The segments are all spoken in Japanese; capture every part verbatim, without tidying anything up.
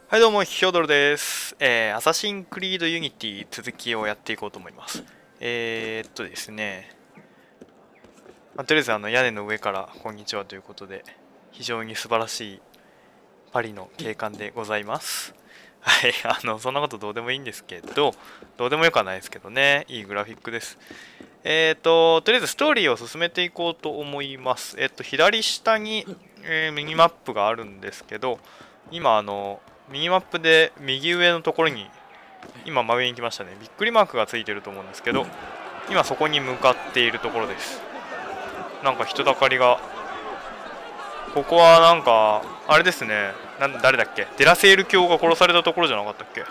はいどうも、ヒョドルです。えー、アサシンクリードユニティ続きをやっていこうと思います。えー、っとですね、まあ、とりあえずあの屋根の上からこんにちはということで、非常に素晴らしいパリの景観でございます。はい、あの、そんなことどうでもいいんですけど、どうでもよくはないですけどね、いいグラフィックです。えー、っと、とりあえずストーリーを進めていこうと思います。えー、っと、左下に、えーミニマップがあるんですけど、今あの、ミニマップで右上のところに今真上に来ましたね。びっくりマークがついてると思うんですけど、今そこに向かっているところです。なんか人だかりが、ここはなんかあれですね、な誰だっけ、デラセール卿が殺されたところじゃなかったっけ。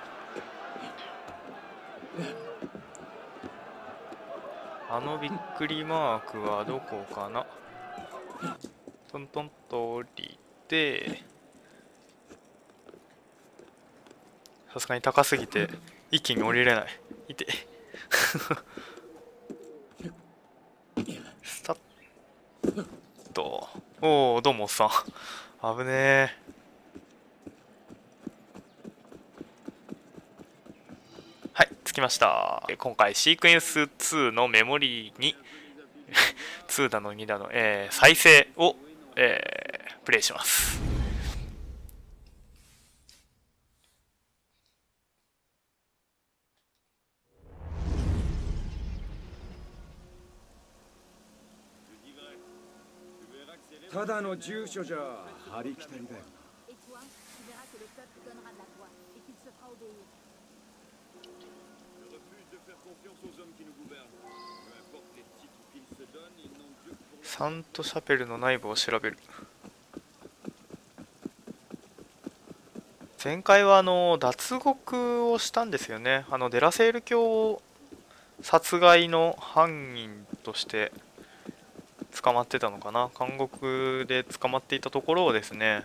あのびっくりマークはどこかな。トントンと降りて、さすがに高すぎて一気に降りれない。いてスタッと、おお、どうもおっさん、危ねえ。はい、着きました。今回シークエンスツーのメモリーにツーだのにだの、えー再生を、えープレイします。 ただの住所じゃ張りきたりだよな。 Et toi, tu verras que le peuple donnera de la voix et qu'il se fera obéir. Je refuse de faire confiance aux hommes qui nous gouvernent. Peu importe les titres qu'ils se donnent, ils n'ont Dieu que pour le... サントシャペルの内部を調べる。前回はあの脱獄をしたんですよね。あのデラセール卿を殺害の犯人として捕まってたのかな。監獄で捕まっていたところをですね、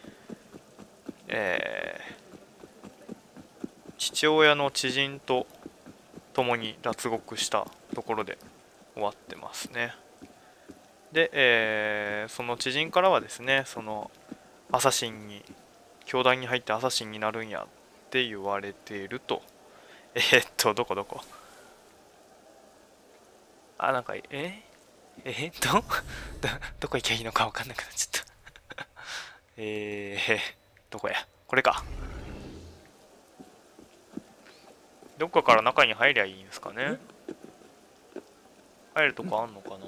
えー父親の知人と共に脱獄したところで終わってますね。で、えーその知人からはですね、そのアサシンに教団に入ってアサシンになるんやって言われていると。えー、っとどこどこ、あ、なんかええー、っとどどこ行きゃいいのか分かんなくなっちゃったえー、どこや、これか。どっかから中に入りゃいいんですかね。入るとこあんのかな。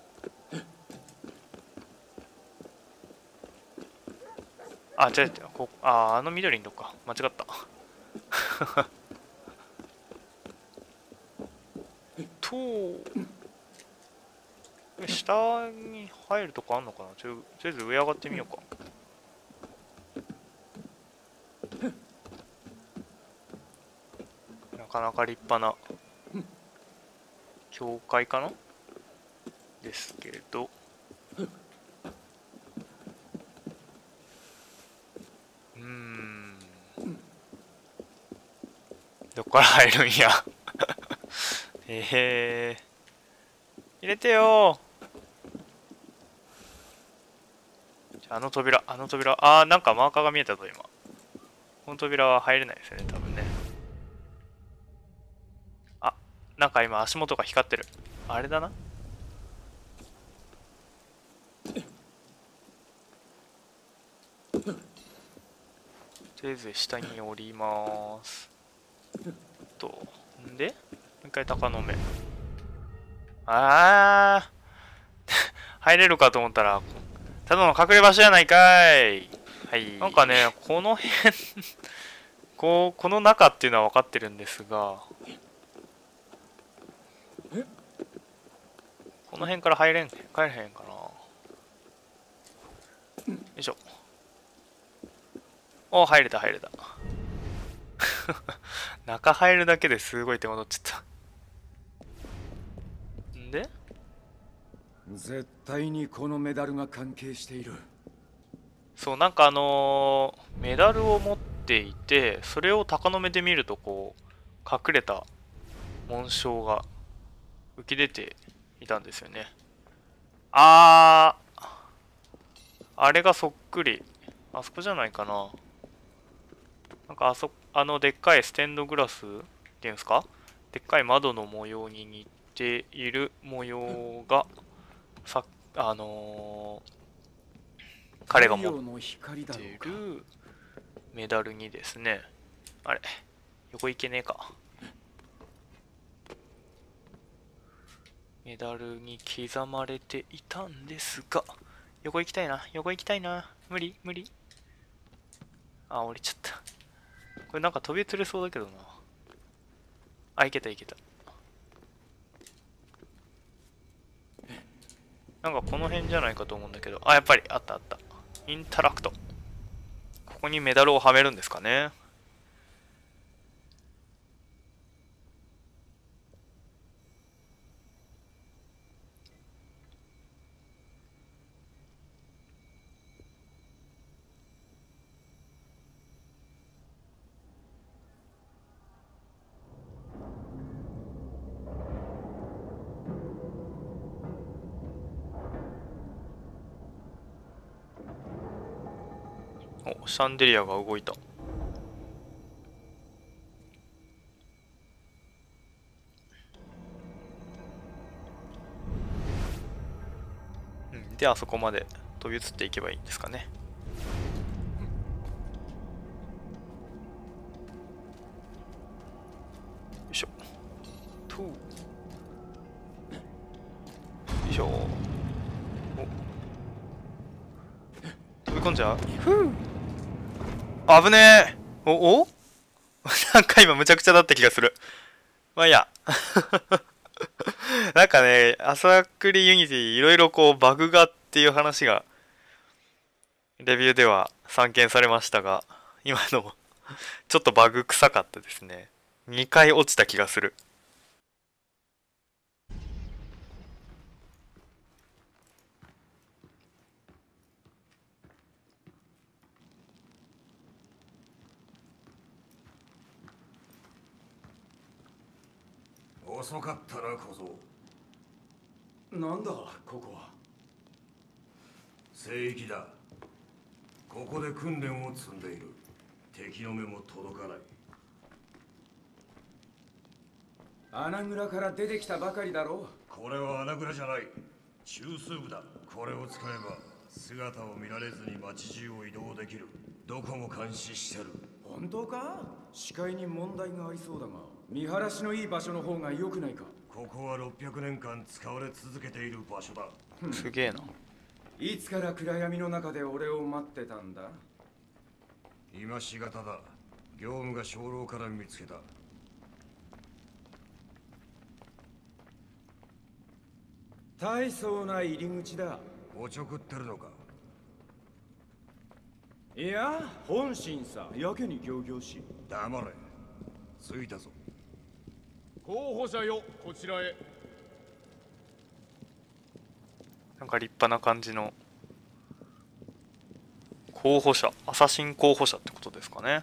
あ、違う違う、こああの緑のとこか、間違ったと下に入るとこあんのかな。ちょとりあえず上上がってみようか。なかなか立派な教会かなですけど、うーん、どこから入るんやえへー、入れてよー。あの扉、あの扉、あー、なんかマーカーが見えたぞ今。この扉は入れないですよね、多分ね。あ、なんか今足元が光ってる。あれだな。とりあえず下に降りまーすと。んでもう一回鷹の目。あー入れるかと思ったらただの隠れ場所やないかい。はい、なんかね、この辺こうこの中っていうのは分かってるんですが、この辺から入れん帰れへんかな。よいしょ。お、入れた入れた中入るだけですごい手間取っちゃったんで、 絶対にこのメダルが関係している。 そうなんかあのーメダルを持っていて、それを鷹の目で見るとこう隠れた紋章が浮き出ていたんですよね。あー、あれがそっくり、あそこじゃないかな。 なんかあそあのでっかいステンドグラスっていうんですか、でっかい窓の模様に似ている模様がさあのー彼が持っ太陽の光だていろうか。 るメダルにですね、あれ横行けねえか、メダルに刻まれていたんですが、横行きたいな、横行きたいな、無理無理、あ降りちゃった。これなんか飛び移れそうだけどな。あ、いけたいけた。なんかこの辺じゃないかと思うんだけど、あ、やっぱりあったあった。インタラクト。ここにメダルをはめるんですかね。お、シャンデリアが動いた。うん、で、あそこまで飛び移っていけばいいんですかね。よいしょ。とよいしょ。お、飛び込んじゃう。ふう。危ねえ。おおなんか今むちゃくちゃだった気がする。まあいいや。なんかね、朝栗ユニティいろいろこうバグがっていう話がレビューでは散見されましたが、今のちょっとバグ臭かったですね。にかい落ちた気がする。 遅かったな小僧。 なんだここは。 聖域だ。ここで訓練を積んでいる。敵の目も届かない。 穴蔵から出てきたばかりだろう。 これは穴蔵じゃない。中枢部だ。これを使えば姿を見られずに街中を移動できる。どこも監視してる。 本当か？視界に問題がありそうだが、見晴らしのいい場所の方が良くないか？ ここはろっぴゃくねんかん使われ続けている場所だ。 すげえな。 いつから暗闇の中で俺を待ってたんだ？ 今しがただ。業務が鐘楼から見つけた。 大層な入り口だ。 おちょくってるのか？ いや、本心さ。やけに仰々しい。 黙れ。着いたぞ。 候補者よ、こちらへ。 なんか立派な感じの候補者、アサシン候補者ってことですかね。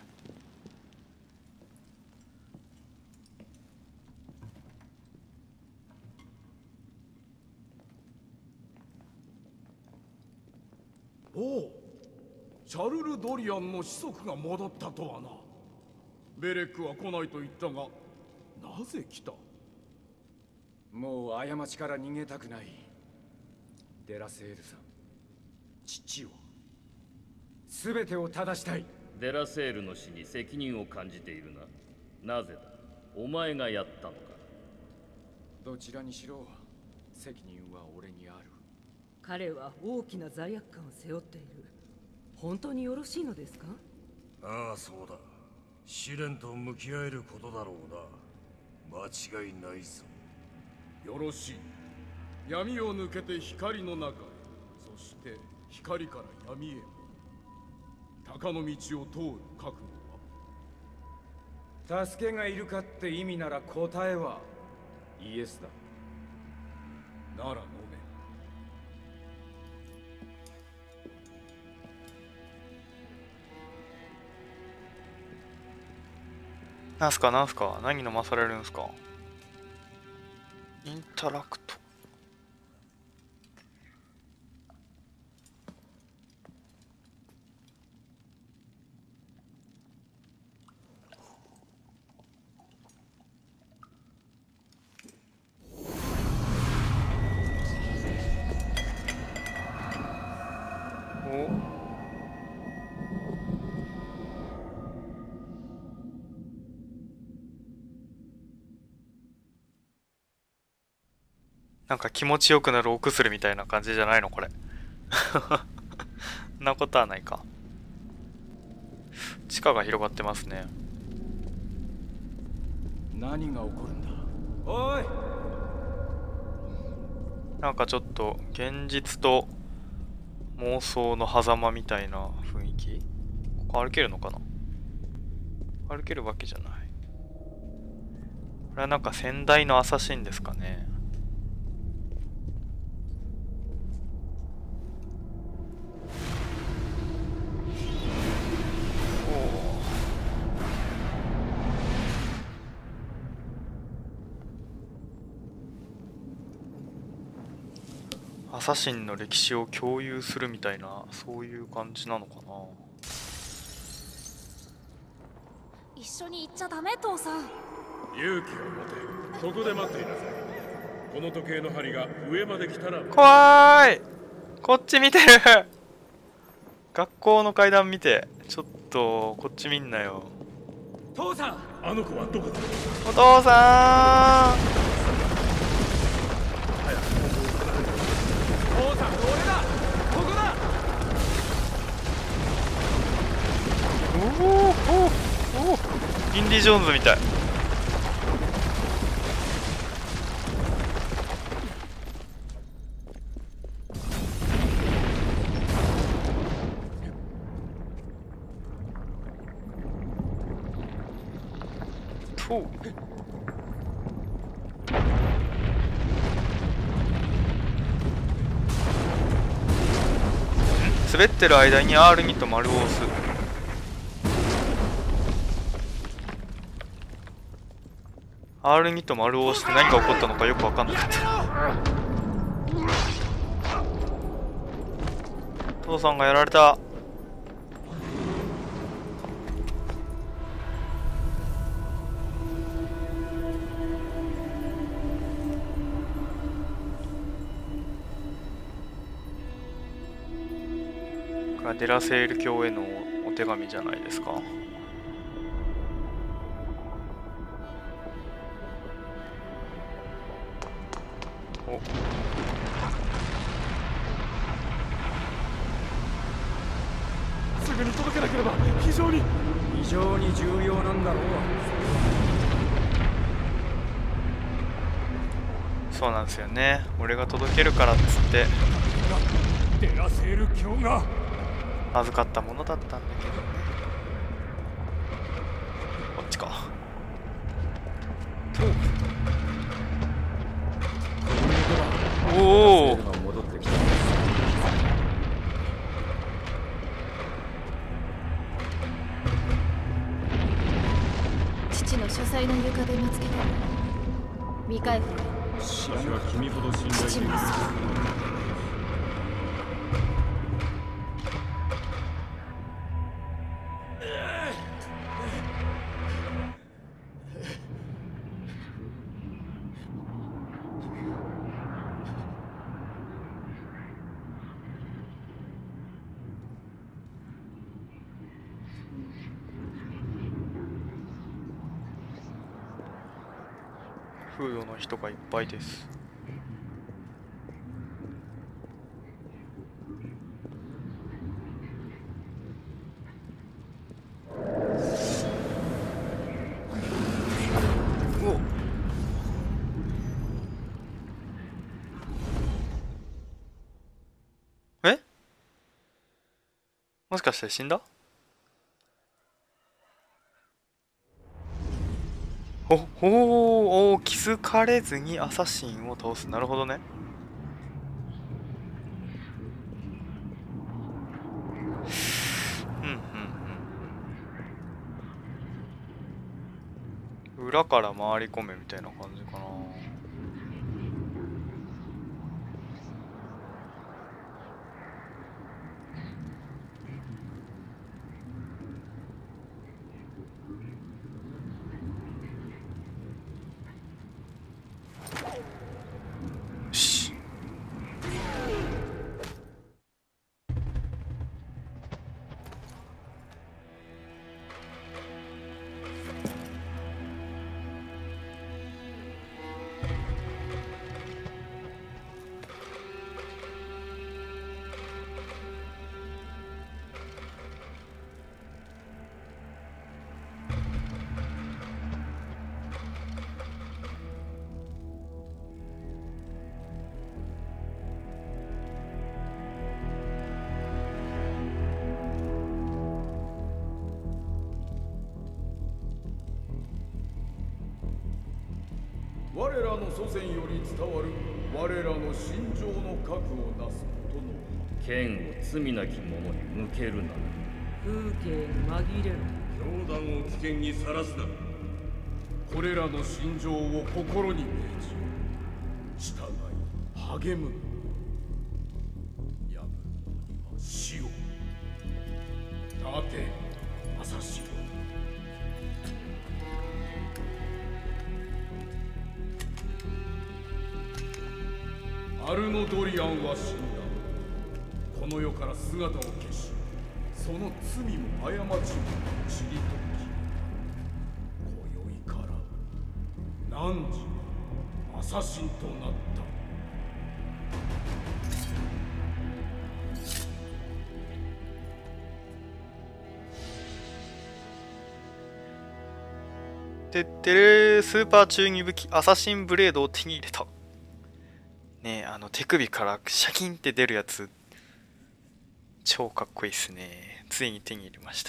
おお、シャルル・ドリアンの子息が戻ったとはな。ベレックは来ないと言ったが、なぜ来た？ もう過ちから逃げたくない。デラセールさん、父を全てを正したい。 デラセールの死に責任を感じているな。なぜだ？お前がやったのか？ どちらにしろ責任は俺にある。 彼は大きな罪悪感を背負っている。本当によろしいのですか？ ああ、そうだ。試練と向き合えることだろうな。間違いないぞ。 よろしい。闇を抜けて光の中へ、そして光から闇へ。鷹の道を通る覚悟は？ 助けがいるかって意味なら答えはイエスだ。 なら飲め。 なんすかなんすか、何飲まされるんすか。インタラクト。 なんか気持ちよくなるお薬みたいな感じじゃないのこれ。そんなことはないか。地下が広がってますね。 何が起こるんだ。おい。 なんかちょっと現実と妄想の狭間みたいな雰囲気。ここ歩けるのかな。歩けるわけじゃない。これはなんか先代のアサシンですかね。アサシンの歴史を共有するみたいな、そういう感じなのかな。 一緒に行っちゃダメ、父さん。 勇気を持て。ここで待っていなさい。この時計の針が上まで来たら。 怖い。こっち見てる。学校の階段見て。ちょっとこっち見んなよ。 父さん。 あの子はどこだ。 お父さん。 父さん、俺だ。ここだ。 おおおお、インディ・ジョーンズみたい。とう。滑ってる間に アールに と丸を押す。アールに と丸を押して何が起こったのかよく分かんなかった。父さんがやられた。デラセール教へのお手紙じゃないですか。お、 すぐに届けなければ。非常に非常に重要なんだろう。 そうなんですよね。俺が届けるからっつってデラセール教が預かったものだったんだけどね。こっちか。おお。 父の書斎の床で見つけた。未開封。 私は君ほど信頼できる。 フードの人がいっぱいです。お、え、もしかして死んだ？ほほー、気づかれずにアサシンを倒す。なるほどね。うんうんうん。裏から回り込めみたいな感じかな。 我らの祖先より伝わる我らの心情の核をなすことの剣を罪なき者に向けるな。 風景に紛れろ。 教団を危険にさらすな。 これらの心情を心に銘じ従い励む。やむには死を。立て朝潮。アルノドリアンは死んだ。この世から姿を消し、その罪も過ちもちりとき、今宵から汝アサシンとなった。 てってれー、スーパー中二武器アサシンブレードを手に入れた。ねえ、あの手首からシャキンって出るやつ超かっこいいっすね。ついに手に入れました。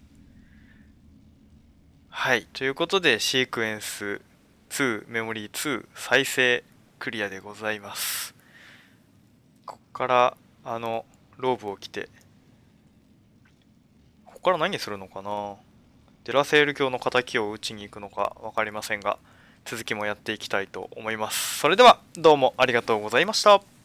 はい、ということでシークエンスツーメモリーツー再生クリアでございます。こっからあのローブを着て、ここから何するのかな。デラセール教の仇を撃ちに行くのか分かりませんが、続きもやっていきたいと思います。それではどうもありがとうございました。